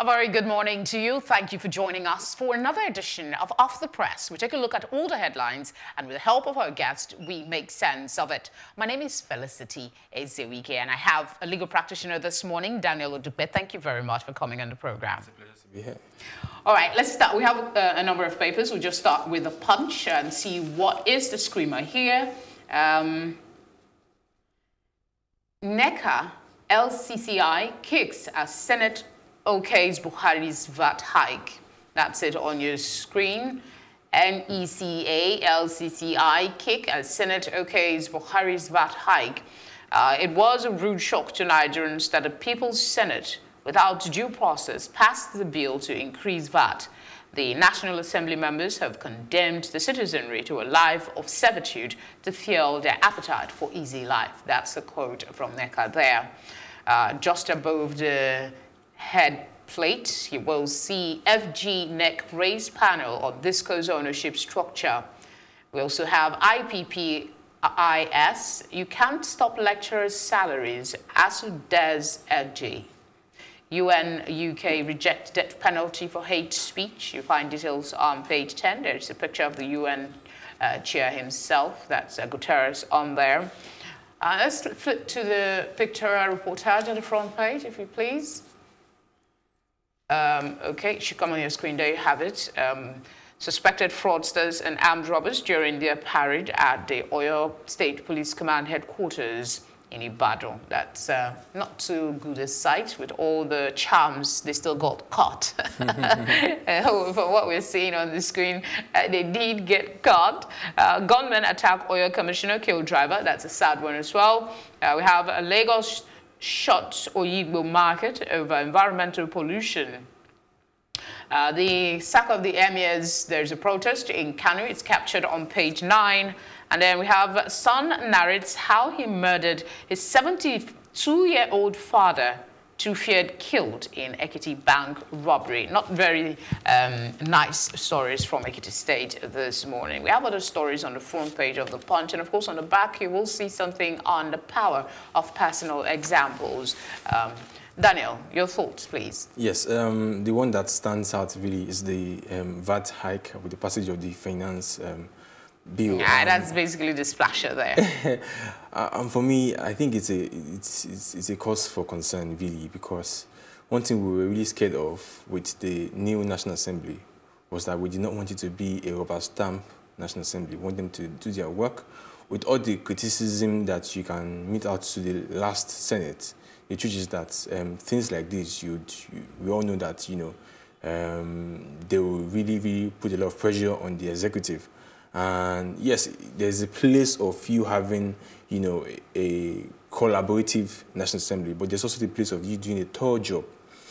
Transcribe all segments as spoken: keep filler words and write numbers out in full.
A very good morning to you. Thank you for joining us for another edition of Off the Press. We take a look at all the headlines, and with the help of our guest, we make sense of it. My name is Felicity Ezewuike, and I have a legal practitioner this morning, Daniel Odupe. Thank you very much for coming on the program. It's a pleasure to be here. All right, let's start. We have uh, a number of papers. We'll just start with the Punch and see what is the screamer here. Um, NECA, L C C I kicks as Senate okays Buhari's V A T hike. That's it on your screen. N E C A, L C C I kick as Senate okays Buhari's V A T hike. Uh, it was a rude shock to Nigerians that the People's Senate, without due process, passed the bill to increase V A T. The National Assembly members have condemned the citizenry to a life of servitude to fuel their appetite for easy life. That's a quote from NECA there. Uh, just above the head plate, you will see F G N E C raised panel on Disco's ownership structure. We also have I P P I S, you can't stop lecturers' salaries, as does F G. U N U K rejects death penalty for hate speech. You find details on page ten. There's a picture of the U N uh, chair himself. That's uh, Guterres on there. Uh, let's flip to the pictorial reportage on the front page, if you please. Um, okay, it should come on your screen. There you have it. Um, suspected fraudsters and armed robbers during their parade at the Oyo State Police Command headquarters in Ibadan. That's uh, not too good a sight. With all the charms, they still got caught. uh, from what we're seeing on the screen, uh, they did get caught. Uh, gunmen attack Oyo Commissioner, kill driver. That's a sad one as well. Uh, we have a Lagos shot Oyigbo market over environmental pollution. Uh, the sack of the emirs, there's a protest in Kano. It's captured on page nine. And then we have son narrates how he murdered his seventy-two-year-old father, two feared killed in Ekiti Bank robbery. Not very um, nice stories from Ekiti State this morning. We have other stories on the front page of the Punch, and of course on the back you will see something on the power of personal examples. Um, Daniel, your thoughts, please. Yes, um, the one that stands out really is the um, V A T hike with the passage of the finance um, bill. Yeah, um, that's basically the splasher there. uh, and for me, I think it's a it's, it's it's a cause for concern really, because one thing we were really scared of with the new National Assembly was that we did not want it to be a rubber stamp National Assembly. We want them to do their work with all the criticism that you can meet out to the last Senate. The truth is that um, things like this, you'd, you, we all know that, you know, um, they will really, really put a lot of pressure on the executive. And yes, there's a place of you having, you know, a, a collaborative National Assembly, but there's also the place of you doing a thorough job.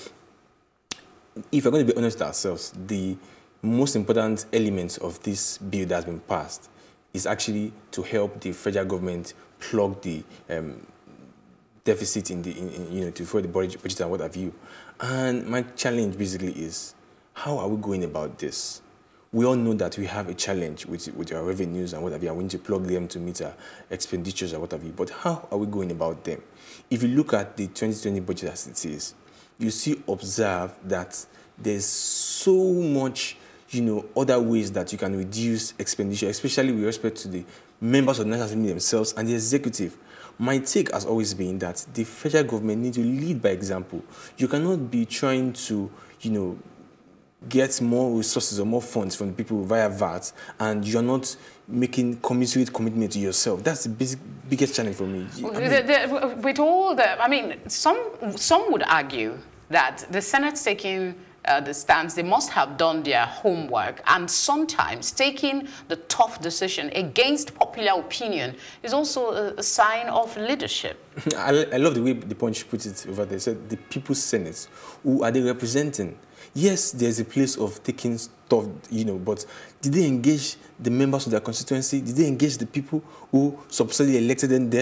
If we're going to be honest with ourselves, the most important element of this bill that has been passed is actually to help the federal government plug the um, deficit in the, in, in, you know, to fill the budget and what have you. And my challenge basically is, how are we going about this? We all know that we have a challenge with, with our revenues and what have you, and we need to plug them to meet our expenditures or what have you. But how are we going about them? If you look at the twenty twenty budget as it is, you see, observe that there's so much, you know, other ways that you can reduce expenditure, especially with respect to the members of the National Assembly themselves and the executive. My take has always been that the federal government needs to lead by example. You cannot be trying to, you know, get more resources or more funds from the people via V A T, and you're not making commensurate commitment to yourself. That's the basic, biggest challenge for me. I mean, the, the, with all the, I mean, some, some would argue that the Senate's taking Uh, the stance, they must have done their homework, and sometimes taking the tough decision against popular opinion is also a, a sign of leadership. I, I love the way the Punch put it over there. They said the People's Senate, who are they representing? Yes, there's a place of taking stuff, you know, but did they engage the members of their constituency? Did they engage the people who subsequently elected them there?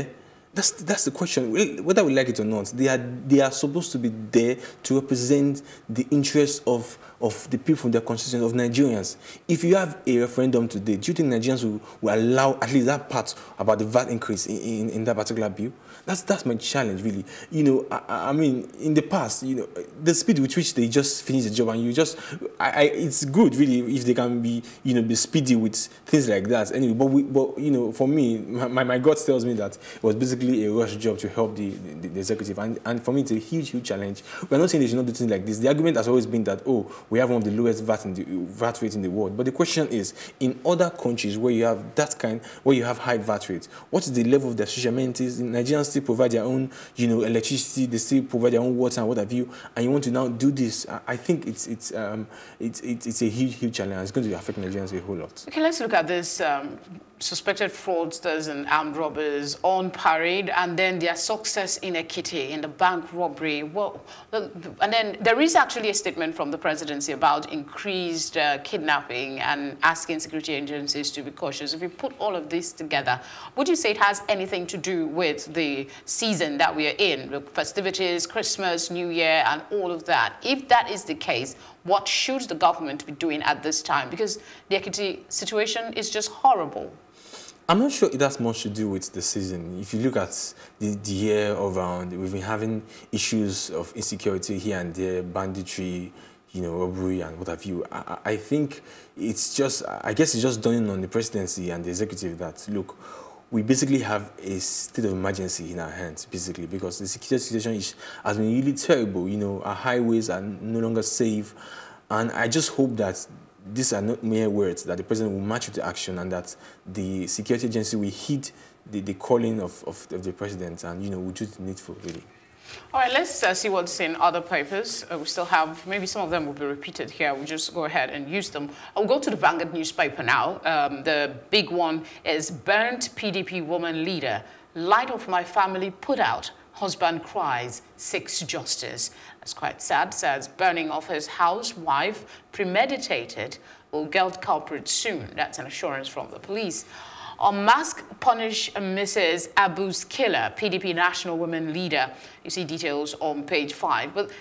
That's, that's the question. Whether we like it or not, they are, they are supposed to be there to represent the interests of, of the people from their constituency, of Nigerians. If you have a referendum today, do you think Nigerians will, will allow at least that part about the V A T increase in, in, in that particular bill? That's, that's my challenge, really. You know, I, I mean, in the past, you know, the speed with which they just finish the job and you just, I, I, it's good, really, if they can be, you know, be speedy with things like that. Anyway, but, we, but you know, for me, my, my gut tells me that it was basically a rush job to help the, the, the executive. And, and for me, it's a huge, huge challenge. We're not saying they should not do things like this. The argument has always been that, oh, we have one of the lowest V A T, in the, V A T rates in the world. But the question is, in other countries where you have that kind, where you have high V A T rates, what is the level of their social amenities? Nigerians still provide their own, you know, electricity, they still provide their own water and what have you, and you want to now do this. I, I think it's, it's, um, it's, it's, it's a huge, huge challenge. It's going to affect Nigerians a whole lot. Okay, let's look at this. Um, suspected fraudsters and armed robbers on parade, and then their success in Ekiti in the bank robbery. Well, and then there is actually a statement from the presidency about increased uh, kidnapping and asking security agencies to be cautious. If you put all of this together, would you say it has anything to do with the season that we are in, the festivities, Christmas, New Year, and all of that? If that is the case, what should the government be doing at this time? Because the Ekiti situation is just horrible. I'm not sure it has much to do with the season. If you look at the, the year around, we've been having issues of insecurity here and there, banditry, you know, robbery and what have you. I, I think it's just, I guess it's just dawning on the presidency and the executive that, look, we basically have a state of emergency in our hands, basically, because the security situation is, has been really terrible. You know, our highways are no longer safe. And I just hope that these are not mere words, that the president will match with the action and that the security agency will heed the, the calling of, of, of the president and, you know, will do the needful, really. All right, let's uh, see what's in other papers. Uh, we still have, maybe some of them will be repeated here. We'll just go ahead and use them. I'll go to the Vanguard newspaper now. Um, the big one is burnt P D P woman leader. Light of my family put out. Husband cries, seeks justice. That's quite sad. Says burning of his house, wife, premeditated, will get culprit soon. That's an assurance from the police. Unmask punish Missus Abu's killer, P D P national women leader. You see details on page five. But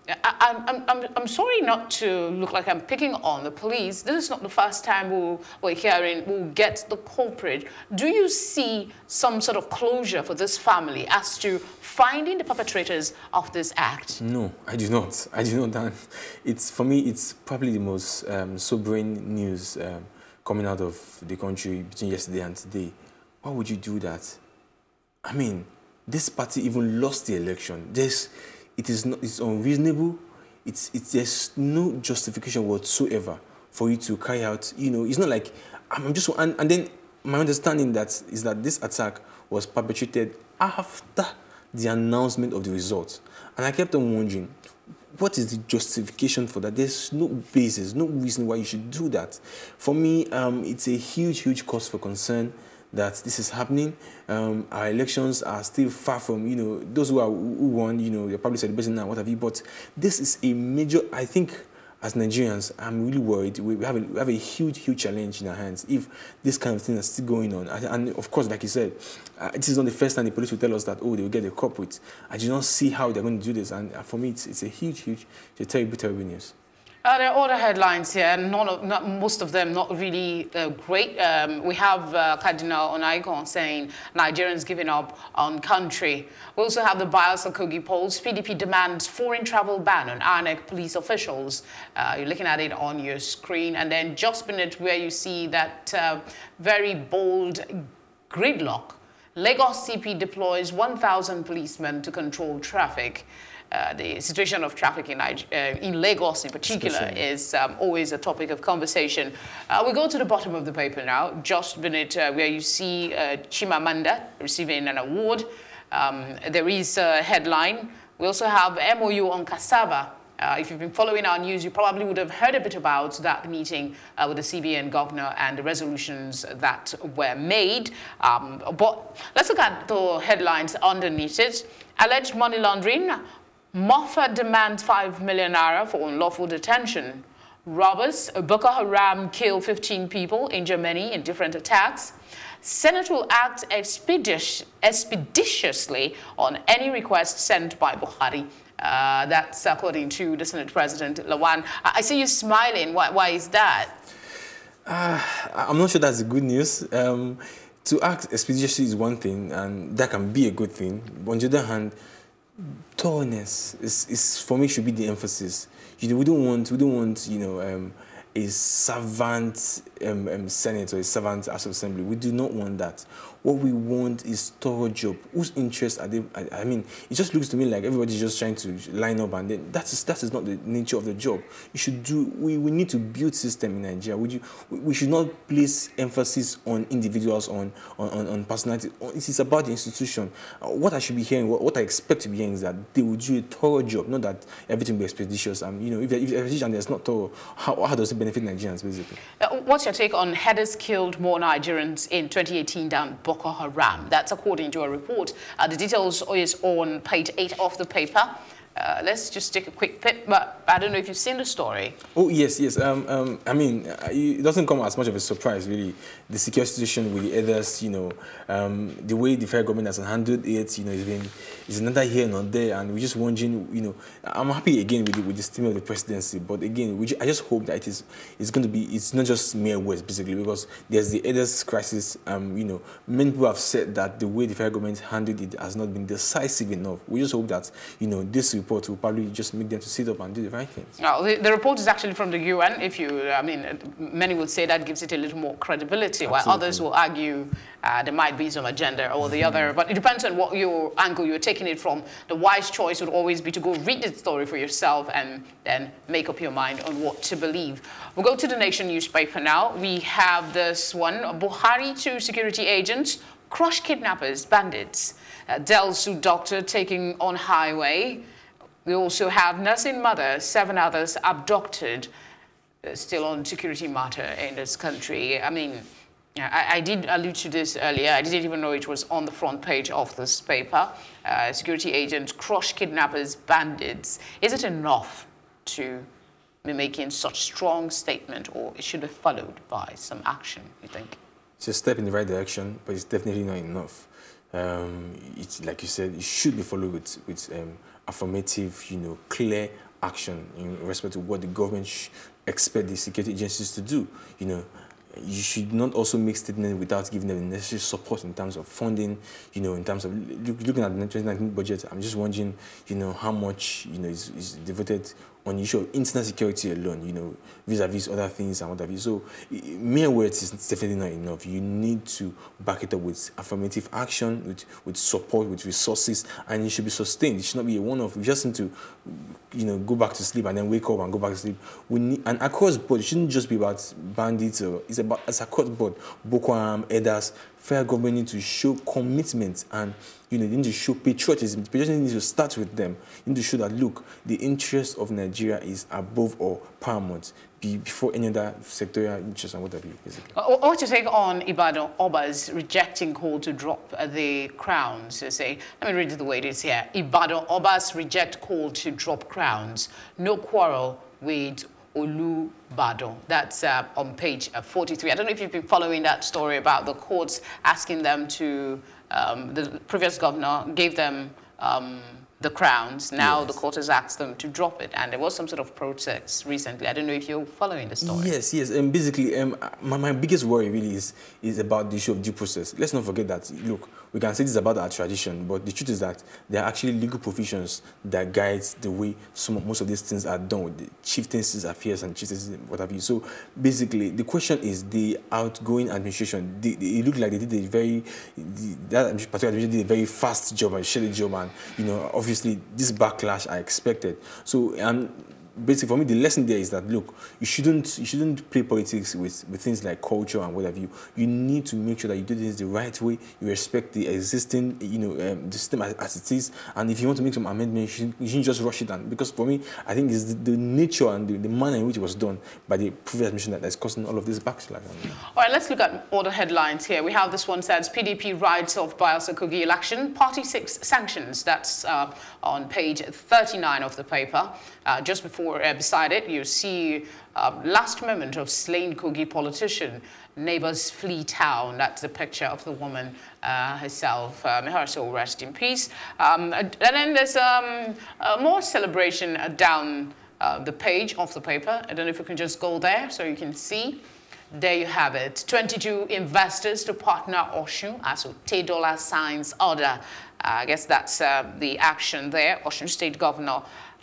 I, I'm, I'm, I'm sorry not to look like I'm picking on the police. This is not the first time we'll, we're hearing we'll get the culprit. Do you see some sort of closure for this family as to finding the perpetrators of this act? No, I do not. I do not, Dan. It's, for me, it's probably the most um, sobering news um, coming out of the country between yesterday and today. Why would you do that? I mean, this party even lost the election. There's, it is not, it's unreasonable. It's, it's, there's no justification whatsoever for you to carry out, you know, it's not like, I'm just, and, and then my understanding that is that this attack was perpetrated after the announcement of the results. And I kept on wondering, what is the justification for that? There's no basis, no reason why you should do that. For me, um, it's a huge, huge cause for concern that this is happening. Um, our elections are still far from, you know, those who, are, who won, you know, they're probably celebrating now, what have you. But this is a major, I think, as Nigerians, I'm really worried. We have, a, we have a huge, huge challenge in our hands if this kind of thing is still going on. And of course, like you said, uh, this is not the first time the police will tell us that, oh, they will get a culprit. I do not see how they're going to do this. And for me, it's, it's a huge, huge, it's a terrible, terrible news. Uh, there are other headlines here, none of, not, most of them not really uh, great. Um, we have uh, Cardinal Onaikon saying Nigerians giving up on country. We also have the Bias Kogi polls. P D P demands foreign travel ban on I N E C police officials. Uh, you're looking at it on your screen. And then just beneath where you see that uh, very bold gridlock. Lagos C P deploys one thousand policemen to control traffic. Uh, the situation of traffic in, uh, in Lagos in particular Especially. is um, always a topic of conversation. Uh, we go to the bottom of the paper now, just beneath uh, where you see uh, Chimamanda receiving an award. Um, there is a headline. We also have M O U on cassava. Uh, if you've been following our news, you probably would have heard a bit about that meeting uh, with the C B N governor and the resolutions that were made. Um, but let's look at the headlines underneath it. Alleged money laundering. Moffa demands five million naira for unlawful detention. robbers. Boko Haram kill fifteen people, injure many in different attacks. Senate will act expeditious, expeditiously on any request sent by Buhari. Uh, that's according to the Senate President, Lawan. I, I see you smiling. Why, why is that? Uh, I'm not sure that's the good news. Um, to act expeditiously is one thing, and that can be a good thing. But on the other hand, thoroughness is, is for me should be the emphasis. You know, we don't want, we don't want, you know, um, a servant um, um, Senate or a servant House of Assembly. We do not want that. What we want is thorough job. Whose interests are they? I, I mean, it just looks to me like everybody's just trying to line up, and then that is that is not the nature of the job. You should do. We, we need to build system in Nigeria. Would you? We should not place emphasis on individuals, on on on, on personality. It is about the institution. Uh, what I should be hearing, what, what I expect to be hearing, is that they will do a thorough job, not that everything will be expeditious. Um, you know, if if expeditious and it's not thorough, how, how does it benefit Nigerians basically? Uh, what's your take on headers killed more Nigerians in twenty eighteen than Boko Haram? That's according to a report. Uh, the details is on page eight of the paper. Uh, let's just take a quick pit, but I don't know if you've seen the story. Oh, yes, yes. Um, um, I mean, it doesn't come as much of a surprise, really. The security situation with the others, you know, um, the way the federal government has handled it, you know, it's been, it's neither here nor there, and we're just wondering, you know, I'm happy again with the, with the steam of the presidency, but again, we just, I just hope that it is, it's going to be, it's not just mere words, basically, because there's the others crisis. Um, you know, many people have said that the way the federal government handled it has not been decisive enough. We just hope that, you know, this report will probably just make them to sit up and do the right things. Now, the, the report is actually from the U N. If you, I mean, many would say that gives it a little more credibility, Absolutely. while others will argue uh, there might be some agenda or the mm-hmm. other. But it depends on what your angle you're taking it from. The wise choice would always be to go read the story for yourself and then make up your mind on what to believe. We'll go to the Nation newspaper now. We have this one: Buhari to security agents, crush kidnappers, bandits. Uh, Delsu doctor taking on highway. We also have nursing mother, seven others abducted, uh, still on security matter in this country. I mean, I, I did allude to this earlier. I didn't even know it was on the front page of this paper. Uh, security agents crush kidnappers, bandits. Is it enough to be making such strong statement, or it should be followed by some action, you think? It's a step in the right direction, but it's definitely not enough. Um, it's, like you said, it should be followed with, with um, affirmative, you know, clear action in respect to what the government sh expect the security agencies to do. You know, you should not also make statements without giving them the necessary support in terms of funding. You know, in terms of look, looking at the twenty nineteen budget, I'm just wondering, you know, how much, you know, is, is devoted on the issue of internet security alone, you know, vis-a-vis other things and what have you. So mere words is definitely not enough. You need to back it up with affirmative action, with, with support, with resources, and it should be sustained. It should not be a one-off. We just need to, you know, go back to sleep and then wake up and go back to sleep. We need, and across board, it shouldn't just be about bandits. Or, it's about, it's across board, Boko Haram, others. Federal government need to show commitment, and you know, they need to show patriotism. Patriotism needs to start with them. You need to show that, look, the interest of Nigeria is above all, paramount, be before any other sectorial interest and whatever, basically. Uh, what's your take on Ibadan Oba's rejecting call to drop uh, the crowns? They say, let me read it the way it is here. Ibadan Oba's reject call to drop crowns. No quarrel with Olubadan. That's uh, on page uh, forty-three. I don't know if you've been following that story about the courts asking them to, um, the previous governor gave them um, the crowns. Now yes. The court has asked them to drop it, and there was some sort of protest recently. I don't know if you're following the story. Yes, yes. And basically, um, my, my biggest worry really is, is about the issue of due process. Let's not forget that, look, we can say this about our tradition, but the truth is that there are actually legal provisions that guide the way some, most of these things are done with the chieftaincies affairs and chieftaincies, what have you. So basically, the question is the outgoing administration. They, they, it looked like they did a very, the, that particular administration did a very fast job and shady job, and you know, obviously this backlash I expected. So um, basically, for me, the lesson there is that, look, you shouldn't you shouldn't play politics with, with things like culture and what have you. You need to make sure that you do things the right way. You respect the existing, you know, um, the system as, as it is. And if you want to make some amendments, you shouldn't, you shouldn't just rush it down. Because for me, I think it's the, the nature and the, the manner in which it was done by the previous administration that is causing all of this backslash. All right, let's look at all the headlines here. We have this one says P D P rides off Bayelsa Kogi election. Party six sanctions. That's uh, on page thirty-nine of the paper. Uh, just before, uh, beside it, you see uh, last moment of slain Kogi politician. Neighbors flee town. That's the picture of the woman uh, herself. Uh, may her soul rest in peace. Um, and then there's um, uh, more celebration uh, down uh, the page of the paper. I don't know if you can just go there so you can see. There you have it. twenty-two investors to partner Osun as Otedola signs order. Uh, I guess that's uh, the action there. Osun State Governor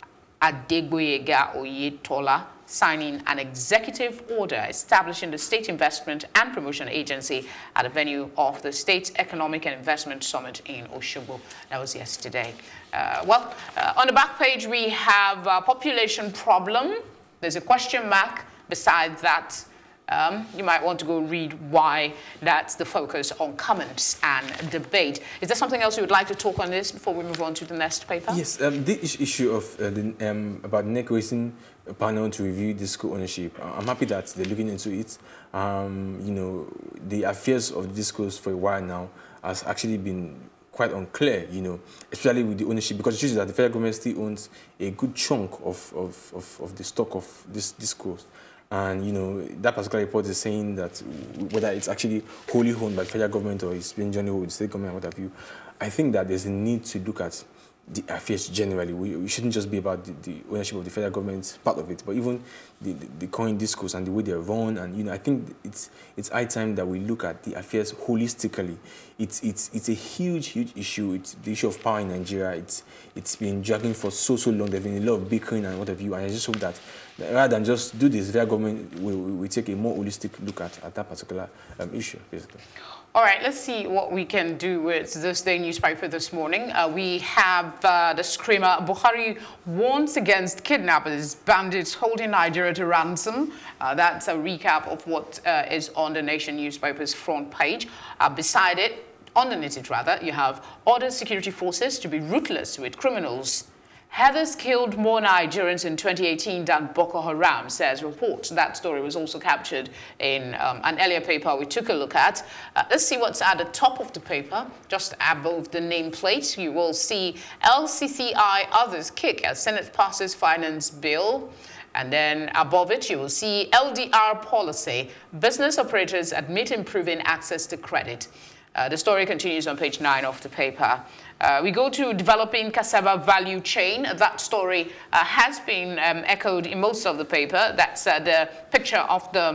Adegboyega Oyetola signing an executive order establishing the State Investment and Promotion Agency at the venue of the State Economic and Investment Summit in Osogbo. That was yesterday. Uh, well, uh, on the back page, we have a population problem. There's a question mark beside that. Um, you might want to go read why that's the focus on comments and debate. Is there something else you would like to talk on this before we move on to the next paper? Yes, um, the issue of uh, the, um, about NECA raising a panel to review this co-ownership. I'm happy that they're looking into it. Um, you know, the affairs of the discourse for a while now has actually been quite unclear, you know, especially with the ownership, because the truth is that the federal government still owns a good chunk of, of, of, of the stock of this discourse. And, you know, that particular report is saying that whether it's actually wholly owned by the federal government or it's being jointly owned with the state government and what have you, I think that there's a need to look at the affairs generally. We, we shouldn't just be about the, the ownership of the federal government, part of it, but even the, the, the current discourse and the way they're run. And, you know, I think it's it's high time that we look at the affairs holistically. It's it's it's a huge, huge issue. It's the issue of power in Nigeria. It's it's been dragging for so so long. There's been a lot of bickering and what have you. And I just hope that rather than just do this, the federal government will we, we take a more holistic look at at that particular um, issue, basically. All right, let's see what we can do with this day newspaper this morning. Uh, we have uh, the screamer, Buhari warns against kidnappers, bandits holding Nigeria to ransom. Uh, that's a recap of what uh, is on the Nation newspaper's front page. Uh, beside it, underneath it rather, you have orders security forces to be ruthless with criminals. Heathers killed more Nigerians in twenty eighteen than Boko Haram, says reports. That story was also captured in um, an earlier paper we took a look at. Uh, let's see what's at the top of the paper. Just above the nameplate, you will see L C C I others kick as Senate passes finance bill. And then above it, you will see L D R policy. Business operators admit improving access to credit. Uh, the story continues on page nine of the paper. Uh, we go to developing cassava value chain. That story uh, has been um, echoed in most of the paper. That's uh, the picture of the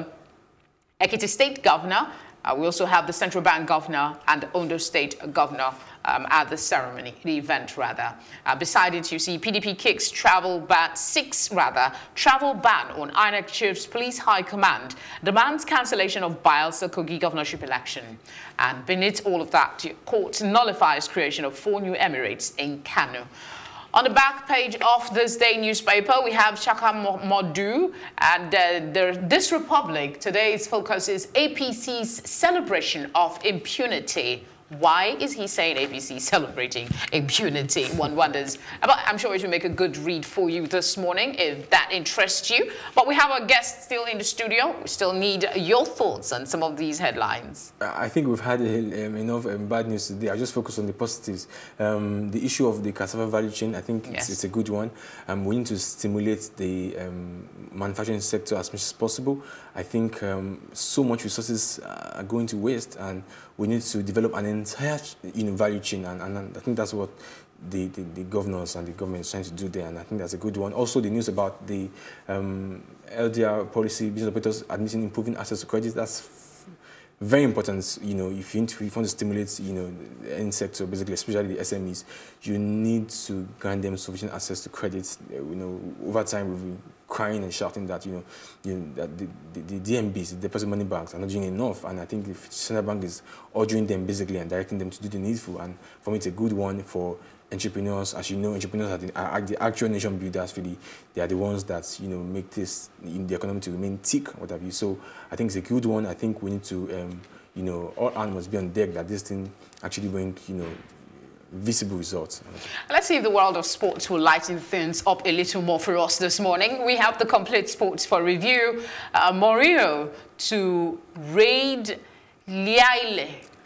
Ekiti State Governor. Uh, we also have the Central Bank Governor and the Ondo State Governor um, at the ceremony, the event rather. Uh, beside it, you see P D P kicks travel ban, six rather, travel ban on I N E C Chief's Police High Command, demands cancellation of Bayelsa Kogi governorship election. And beneath all of that, court nullifies creation of four new emirates in Kano. On the back page of this day newspaper, we have Chaka Modu and uh, the, this Republic. Today's focus is A P C's celebration of impunity. Why is he saying A P C celebrating impunity? One wonders. But I'm sure it will make a good read for you this morning if that interests you. But we have a guest still in the studio. We still need your thoughts on some of these headlines. Um, think we've had um, enough um, bad news today. I'll just focus on the positives. Um, the issue of the cassava value chain, I think yes. it's, it's a good one. Um, we need to stimulate the um, manufacturing sector as much as possible. I think um, so much resources are going to waste, and we need to develop an entire you know, value chain, and, and I think that's what the, the, the governors and the government is trying to do there, and I think that's a good one. Also, the news about the um, L D R policy, business operators admitting improving access to credit, that's very important. You know, if you, if you want to stimulate, you know, any sector, basically, especially the S M Es, you need to grant them sufficient access to credit. You know, over time, we've been crying and shouting that, you know, you know that the, the, the D M Bs, the deposit money banks, are not doing enough. And I think the central bank is ordering them basically and directing them to do the needful. And for me, it's a good one for entrepreneurs. As you know, entrepreneurs are the, are the actual nation builders. Really, they are the ones that you know make this in the economy to remain tick, what have you. So I think it's a good one. I think we need to, um, you know, all hands must be on deck that this thing actually bring, you know, visible results. Let's see if the world of sports will lighten things up a little more for us this morning. We have the complete sports for review. Uh, Mourinho to raid Lille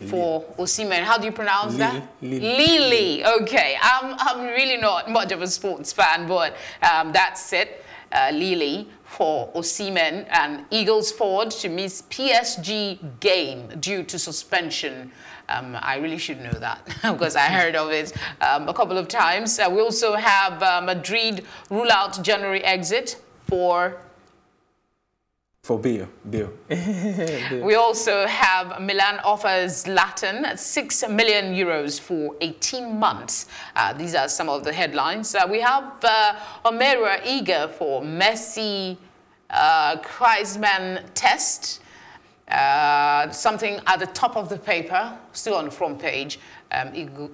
for Osimhen. How do you pronounce Lille. that? Lille. Lille. Okay. I'm, I'm really not much of a sports fan, but um, that's it. Uh, Lille for Osimhen, and Eagles forward to miss P S G game due to suspension. Um, I really should know that because I heard of it um, a couple of times. Uh, we also have uh, Madrid rule out January exit for... For Bale. Bale. We also have Milan offers Latin six million euros for eighteen months. Uh, these are some of the headlines. Uh, we have uh, Omera eager for Messi uh, Kreisman test. Uh, something at the top of the paper, still on the front page. Um,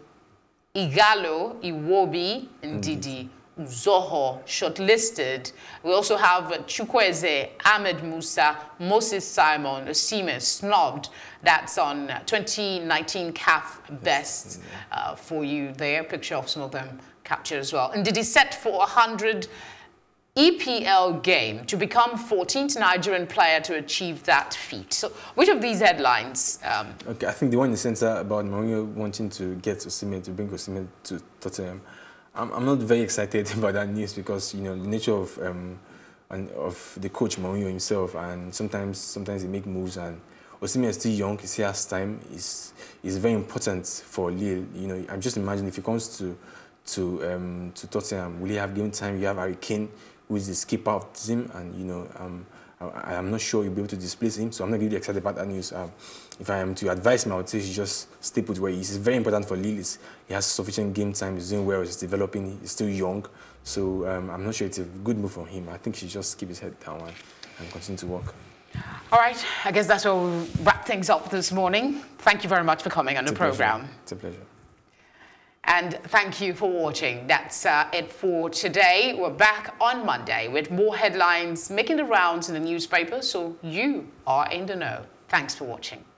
Igalo, Iwobi, Ndidi, Uzoho shortlisted. We also have Chukwueze, Ahmed Musa, Moses Simon, Osimhen snubbed. That's on twenty nineteen C A F Best uh, for you there. Picture of some of them captured as well. And Ndidi set for one hundred E P L game to become fourteenth Nigerian player to achieve that feat. So, which of these headlines? Um, okay, I think the one in the center about Mourinho wanting to get Osimhen, to bring Osimhen to Tottenham. I'm, I'm not very excited about that news because, you know, the nature of um, and of the coach Mourinho himself, and sometimes sometimes he make moves, and Osimhen is still young, he still has time. Is is very important for Lille. You know, I'm just imagining if he comes to to um, to Tottenham, will he have game time? You have Harry Kane, who is the skipper of the team, and you know, um, I, I'm not sure you'll be able to displace him, so I'm not really excited about that news. Um, if I am to advise him, I would say he just stay put where he is. It's very important for Lille. It's, he has sufficient game time, he's doing well, he's developing, he's still young, so um, I'm not sure it's a good move for him. I think he should just keep his head down and, and continue to work. All right, I guess that's where we'll wrap things up this morning. Thank you very much for coming on it's the program. It's a pleasure. And thank you for watching. That's uh, it for today. We're back on Monday with more headlines making the rounds in the newspaper, so you are in the know. Thanks for watching.